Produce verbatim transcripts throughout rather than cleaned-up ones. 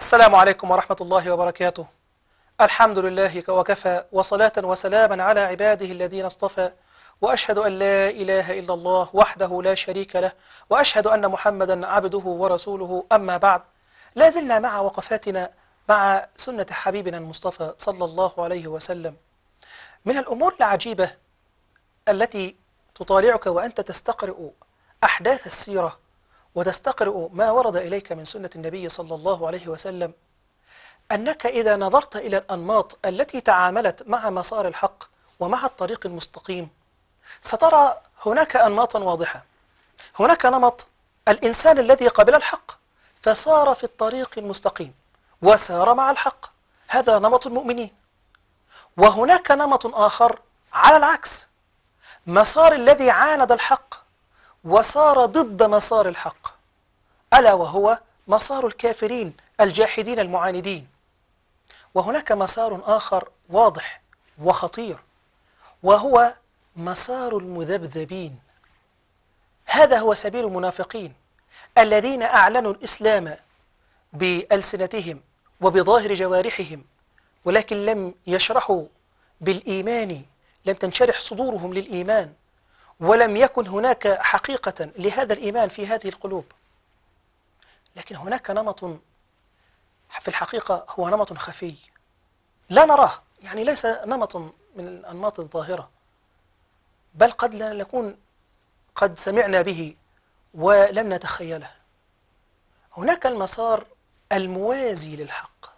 السلام عليكم ورحمة الله وبركاته. الحمد لله وكفى، وصلاة وسلاما على عباده الذين اصطفى، وأشهد أن لا إله إلا الله وحده لا شريك له، وأشهد أن محمدا عبده ورسوله. أما بعد، لا زلنا مع وقفاتنا مع سنة حبيبنا المصطفى صلى الله عليه وسلم. من الأمور العجيبة التي تطالعك وأنت تستقرئ أحداث السيرة وتستقرئ ما ورد إليك من سنة النبي صلى الله عليه وسلم، أنك إذا نظرت إلى الأنماط التي تعاملت مع مسار الحق ومع الطريق المستقيم سترى هناك أنماطا واضحة. هناك نمط الإنسان الذي قبل الحق فصار في الطريق المستقيم وسار مع الحق، هذا نمط المؤمنين. وهناك نمط آخر على العكس، مسار الذي عاند الحق وصار ضد مسار الحق، ألا وهو مسار الكافرين الجاحدين المعاندين. وهناك مسار آخر واضح وخطير، وهو مسار المذبذبين. هذا هو سبيل المنافقين الذين أعلنوا الإسلام بألسنتهم وبظاهر جوارحهم، ولكن لم يشرحوا بالإيمان، لم تنشرح صدورهم للإيمان، ولم يكن هناك حقيقة لهذا الإيمان في هذه القلوب. لكن هناك نمط في الحقيقة هو نمط خفي لا نراه، يعني ليس نمط من الأنماط الظاهرة، بل قد لا نكون قد سمعنا به ولم نتخيله. هناك المسار الموازي للحق.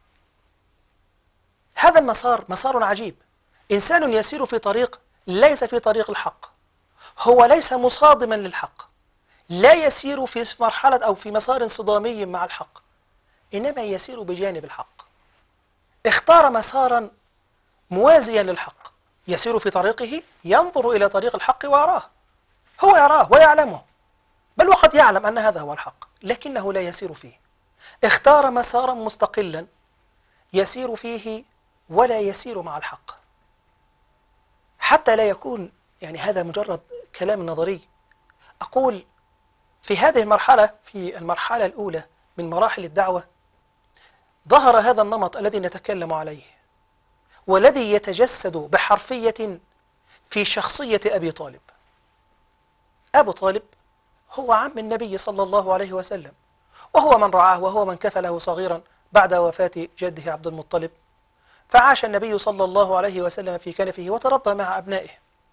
هذا المسار مسار عجيب، إنسان يسير في طريق ليس في طريق الحق، هو ليس مصادما للحق، لا يسير في مرحلة أو في مسار صدامي مع الحق، إنما يسير بجانب الحق. اختار مسارا موازيا للحق، يسير في طريقه، ينظر إلى طريق الحق ويراه، هو يراه ويعلمه، بل وقد يعلم أن هذا هو الحق، لكنه لا يسير فيه. اختار مسارا مستقلا يسير فيه ولا يسير مع الحق، حتى لا يكون يعني هذا مجرد كلام نظري. أقول في هذه المرحلة، في المرحلة الأولى من مراحل الدعوة، ظهر هذا النمط الذي نتكلم عليه، والذي يتجسد بحرفية في شخصية أبي طالب. أبو طالب هو عم النبي صلى الله عليه وسلم، وهو من رعاه وهو من كفله صغيرا بعد وفاة جده عبد المطلب، فعاش النبي صلى الله عليه وسلم في كنفه وتربى مع أبنائه.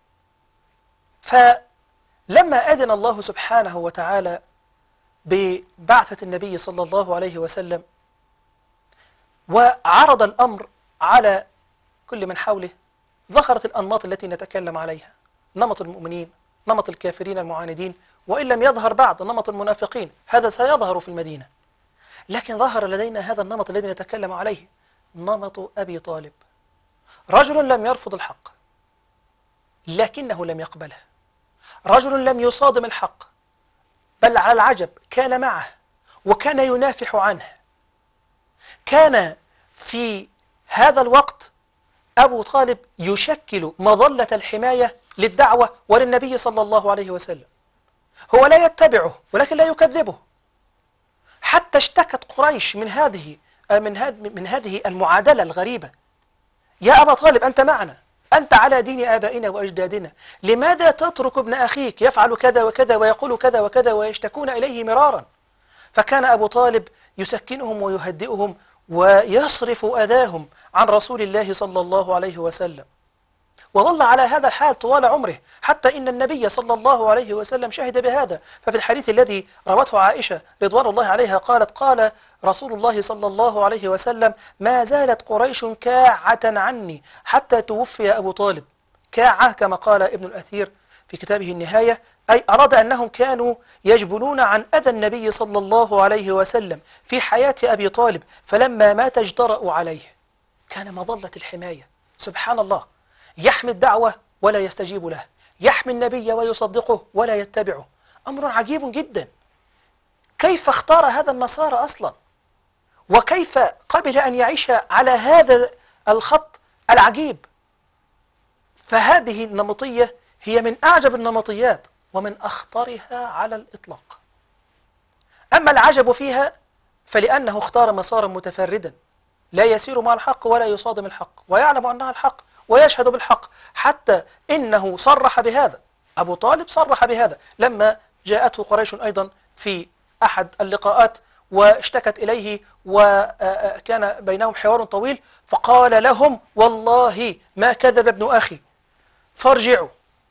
فلما أذن الله سبحانه وتعالى ببعثة النبي صلى الله عليه وسلم وعرض الأمر على كل من حوله، ظهرت الأنماط التي نتكلم عليها، نمط المؤمنين، نمط الكافرين المعاندين، وإن لم يظهر بعد نمط المنافقين، هذا سيظهر في المدينة. لكن ظهر لدينا هذا النمط الذي نتكلم عليه، نمط أبي طالب، رجل لم يرفض الحق لكنه لم يقبله، رجل لم يصادم الحق، بل على العجب كان معه وكان ينافح عنه. كان في هذا الوقت أبو طالب يشكل مظلة الحماية للدعوة وللنبي صلى الله عليه وسلم. هو لا يتبعه ولكن لا يكذبه، حتى اشتكت قريش من هذه من هذه من هذه المعادلة الغريبة. يا أبا طالب، أنت معنا، أنت على دين آبائنا وأجدادنا، لماذا تترك ابن أخيك يفعل كذا وكذا ويقول كذا وكذا، ويشتكون إليه مرارا؟ فكان أبو طالب يسكنهم ويهدئهم ويصرف أذاهم عن رسول الله صلى الله عليه وسلم، وظل على هذا الحال طوال عمره، حتى إن النبي صلى الله عليه وسلم شهد بهذا. ففي الحديث الذي روته عائشة رضوان الله عليها قالت: قال رسول الله صلى الله عليه وسلم: ما زالت قريش كاعة عني حتى توفي أبو طالب. كاعة كما قال ابن الأثير في كتابه النهاية، أي أراد أنهم كانوا يجبنون عن أذى النبي صلى الله عليه وسلم في حياة أبي طالب، فلما مات اجترأوا عليه. كان مظلة الحماية، سبحان الله، يحمي الدعوة ولا يستجيب له، يحمي النبي ويصدقه ولا يتبعه. أمر عجيب جدا. كيف اختار هذا المسار أصلا؟ وكيف قبل أن يعيش على هذا الخط العجيب؟ فهذه النمطية هي من أعجب النمطيات ومن أخطرها على الإطلاق. أما العجب فيها فلأنه اختار مسارا متفردا لا يسير مع الحق ولا يصادم الحق، ويعلم أنها الحق ويشهد بالحق، حتى إنه صرح بهذا. أبو طالب صرح بهذا لما جاءته قريش أيضا في أحد اللقاءات واشتكت إليه وكان بينهم حوار طويل، فقال لهم: والله ما كذب ابن أخي فارجعوا.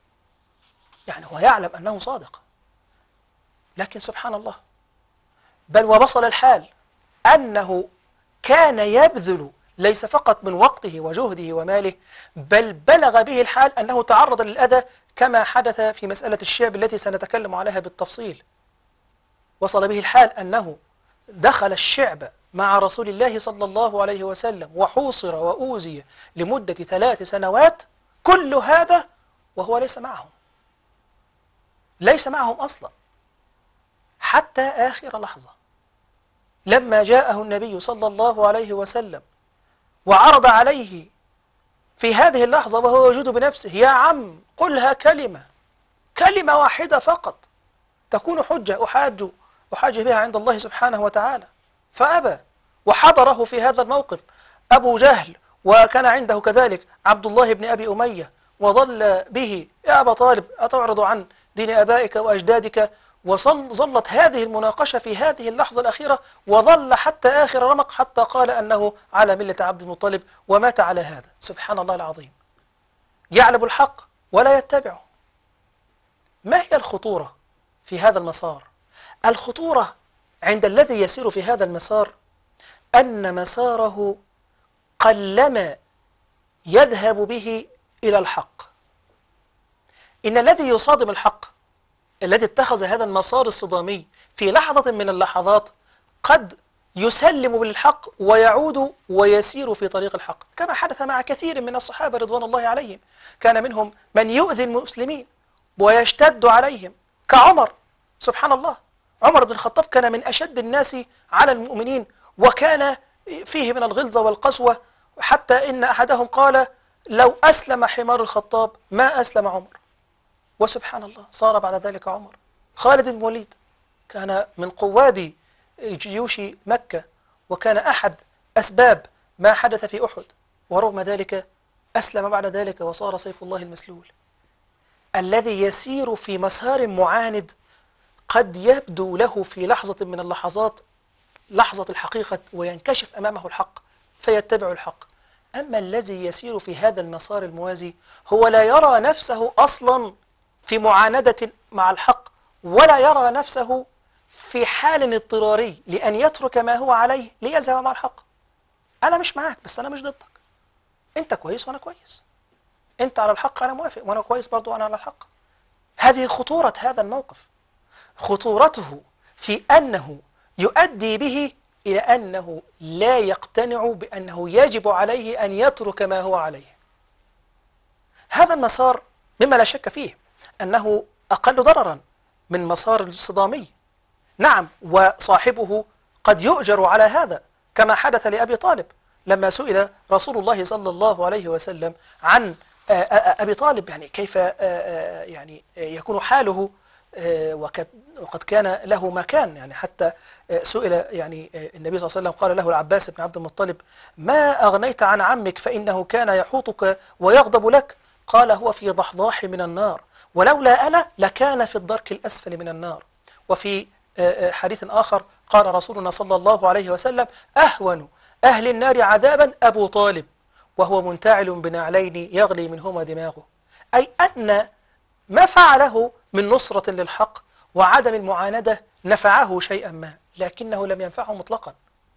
يعني هو يعلم أنه صادق، لكن سبحان الله، بل ووصل الحال أنه كان يبذل ليس فقط من وقته وجهده وماله، بل بلغ به الحال أنه تعرض للأذى كما حدث في مسألة الشعب التي سنتكلم عليها بالتفصيل. وصل به الحال أنه دخل الشعب مع رسول الله صلى الله عليه وسلم وحوصر وأوذي لمدة ثلاث سنوات، كل هذا وهو ليس معهم، ليس معهم أصلا حتى آخر لحظة. لما جاءه النبي صلى الله عليه وسلم وعرض عليه في هذه اللحظة وهو يجود بنفسه: يا عم قلها كلمة، كلمة واحدة فقط تكون حجة أحاج أحاج بها عند الله سبحانه وتعالى، فأبى. وحضره في هذا الموقف أبو جهل، وكان عنده كذلك عبد الله بن أبي أمية، وظل به: يا أبا طالب أتعرض عن دين أبائك وأجدادك؟ وظلت هذه المناقشة في هذه اللحظة الأخيرة، وظل حتى آخر رمق، حتى قال أنه على ملة عبد المطلب، ومات على هذا. سبحان الله العظيم، يعلم الحق ولا يتبعه. ما هي الخطورة في هذا المسار؟ الخطورة عند الذي يسير في هذا المسار أن مساره قلما يذهب به إلى الحق. إن الذي يصادم الحق، الذي اتخذ هذا المسار الصدامي، في لحظة من اللحظات قد يسلم للحق ويعود ويسير في طريق الحق، كما حدث مع كثير من الصحابة رضوان الله عليهم. كان منهم من يؤذي المسلمين ويشتد عليهم كعمر. سبحان الله، عمر بن الخطاب كان من أشد الناس على المؤمنين، وكان فيه من الغلظة والقسوة، حتى إن أحدهم قال: لو أسلم حمار الخطاب ما أسلم عمر. وسبحان الله، صار بعد ذلك عمر. خالد بن الوليد كان من قواد جيوش مكة، وكان أحد أسباب ما حدث في أحد، ورغم ذلك أسلم بعد ذلك وصار سيف الله المسلول. الذي يسير في مسار معاند قد يبدو له في لحظة من اللحظات لحظة الحقيقة وينكشف أمامه الحق فيتبع الحق. أما الذي يسير في هذا المسار الموازي هو لا يرى نفسه أصلا في معاندة مع الحق، ولا يرى نفسه في حال اضطراري لأن يترك ما هو عليه ليذهب مع الحق. أنا مش معاك بس أنا مش ضدك، أنت كويس وأنا كويس، أنت على الحق أنا موافق، وأنا كويس برضو أنا على الحق. هذه خطورة هذا الموقف، خطورته في أنه يؤدي به إلى أنه لا يقتنع بأنه يجب عليه أن يترك ما هو عليه. هذا المسار مما لا شك فيه أنه أقل ضررا من مسار الصدامي، نعم، وصاحبه قد يؤجر على هذا كما حدث لأبي طالب لما سئل رسول الله صلى الله عليه وسلم عن أبي طالب، يعني كيف يعني يكون حاله، وقد كان له مكان، يعني حتى سئل يعني النبي صلى الله عليه وسلم قال له العباس بن عبد المطلب: ما أغنيت عن عمك فإنه كان يحوطك ويغضب لك؟ قال: هو في ضحضاح من النار، ولولا أنا لكان في الدرك الأسفل من النار. وفي حديث آخر قال رسولنا صلى الله عليه وسلم: أهون أهل النار عذابا أبو طالب وهو منتعل بنعلين يغلي منهما دماغه. أي أن ما فعله من نصرة للحق وعدم المعاندة نفعه شيئا ما، لكنه لم ينفعه مطلقا.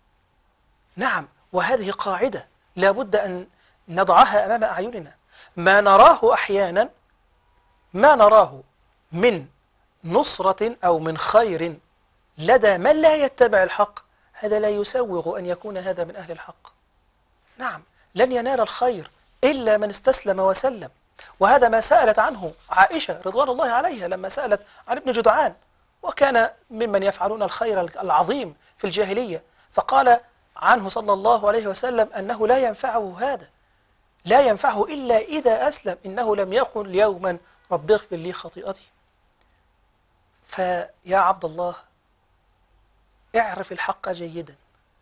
نعم، وهذه قاعدة لا بد أن نضعها أمام أعيننا. ما نراه أحيانا ما نراه من نصرة أو من خير لدى من لا يتبع الحق، هذا لا يسوغ أن يكون هذا من أهل الحق. نعم، لن ينال الخير إلا من استسلم وسلم. وهذا ما سألت عنه عائشة رضوان الله عليها لما سألت عن ابن جدعان، وكان ممن يفعلون الخير العظيم في الجاهلية، فقال عنه صلى الله عليه وسلم أنه لا ينفعه هذا، لا ينفعه إلا إذا أسلم، إنه لم يقل يوما رب اغفر لي خطيئتي. فيا عبد الله، اعرف الحق جيدا،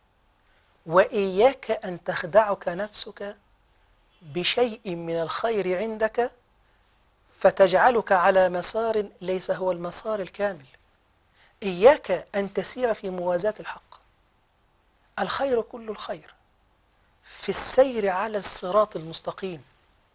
وإياك أن تخدعك نفسك بشيء من الخير عندك فتجعلك على مسار ليس هو المسار الكامل. إياك أن تسير في موازاة الحق. الخير كل الخير في السير على الصراط المستقيم،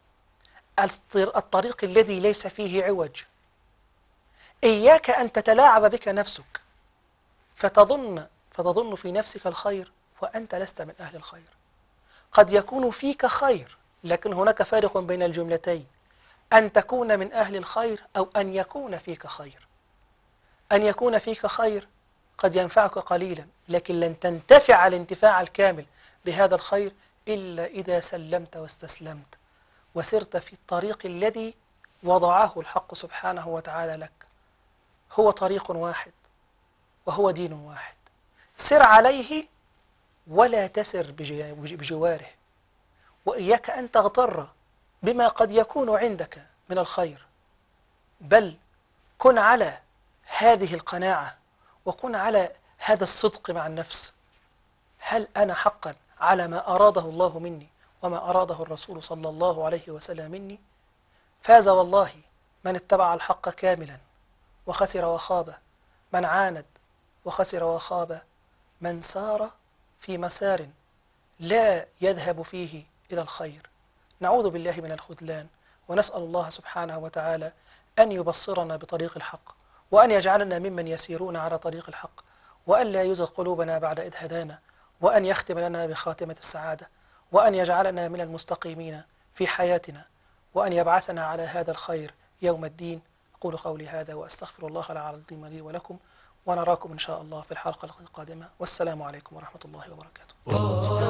الطريق الذي ليس فيه عوج. إياك أن تتلاعب بك نفسك فتظن فتظن في نفسك الخير وأنت لست من أهل الخير. قد يكون فيك خير، لكن هناك فارق بين الجملتين: أن تكون من أهل الخير أو أن يكون فيك خير. أن يكون فيك خير قد ينفعك قليلا، لكن لن تنتفع الانتفاع الكامل بهذا الخير إلا إذا سلمت واستسلمت وسرت في الطريق الذي وضعه الحق سبحانه وتعالى لك. هو طريق واحد وهو دين واحد، سر عليه ولا تسر بجواره. وإياك أن تغتر بما قد يكون عندك من الخير، بل كن على هذه القناعة وكن على هذا الصدق مع النفس. هل أنا حقا على ما أراده الله مني وما أراده الرسول صلى الله عليه وسلم مني؟ فاز والله من اتبع الحق كاملا، وخسر وخاب من عاند، وخسر وخاب من سار في مسار لا يذهب فيه إلى الخير. نعوذ بالله من الخذلان، ونسأل الله سبحانه وتعالى أن يبصرنا بطريق الحق، وأن يجعلنا ممن يسيرون على طريق الحق، وأن لا يزغ قلوبنا بعد إذ هدانا، وأن يختم لنا بخاتمة السعادة، وأن يجعلنا من المستقيمين في حياتنا، وأن يبعثنا على هذا الخير يوم الدين. أقول قولي هذا وأستغفر الله العظيم لي ولكم، ونراكم إن شاء الله في الحلقة القادمة، والسلام عليكم ورحمة الله وبركاته.